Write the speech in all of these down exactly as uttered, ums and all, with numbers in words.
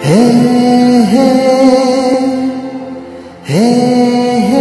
हे हे हे हे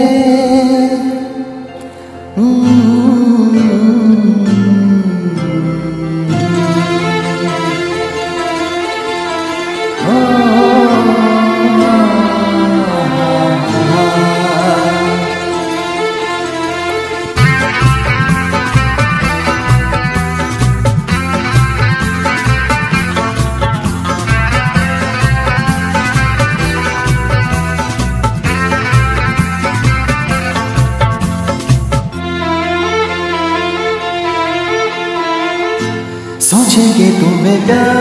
सोचेंगे तुम्हें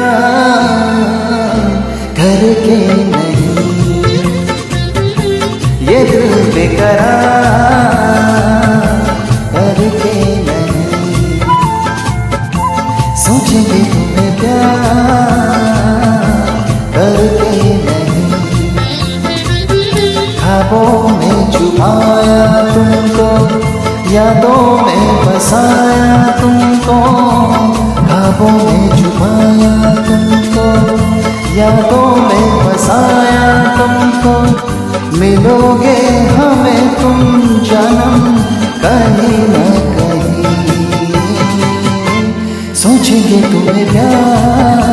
प्यार करके नहीं, ये दिल बेकरार करके नहीं। सोचेंगे तुम्हें प्यार करके नहीं, ख्वाबों में छुपाया तुमको, यादों में बसाया तुमको, ख्वाबों में छुपाया तुमको, यादों में बसाया तुमको। मिलोगे हमें तुम जन्म कहीं न कहीं, सोचेंगे तुम्हें प्यार